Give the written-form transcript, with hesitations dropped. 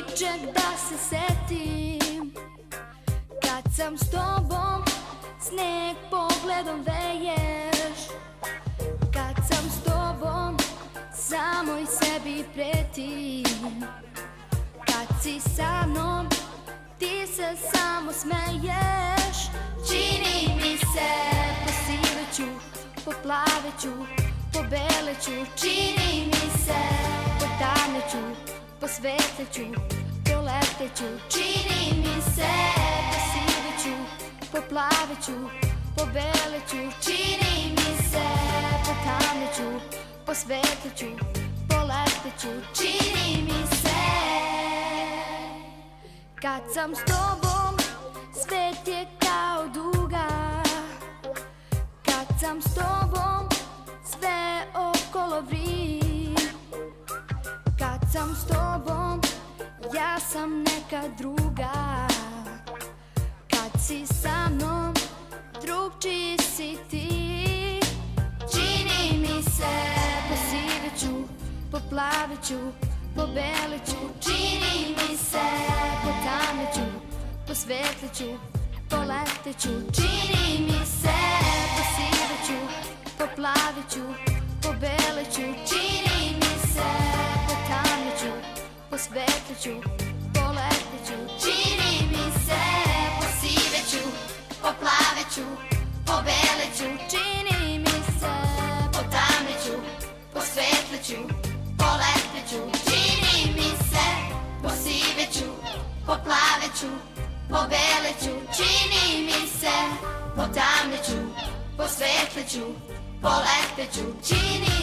ničeg da se setim. Kad sam s tobom, sneg pogledom veješ. Kad sam s tobom, samo i sebi pretim. Kad si sa mnom, ti se samo smeješ. Čini mi se, posiveću, poplaveću, pobeleću. Čini mi se, potaneću, posvetleću, proleteću. Čini mi se, posiveću, poplaveću, pobeleću. Čini mi se, potaneću, posvetleću, poleteću. Čini mi se. Kad sam s tobom, svet je kao duga. Kad sam s tobom, sve okolo vri. Kad sam s tobom, ja sam neka druga. Kad si sa mnom, drugčiji si ti. Čini mi se, posiveću, poplaveću, pobeleću. Čini mi se, potaneću, posvetleću, poleteću. Čini mi se, posiveću, poplaveću, pobeleću. Čini mi se, potaneću, posvetleću, poleteću. Čini mi se, posiveću, poplaveću, pobeleću. Čini mi se, potaneću, posvetleću, poleteću. Čini mi se, posiveću, poplaveću, pobeleću. Čini mi se, potamneću, posvetleću, poleteću. Čini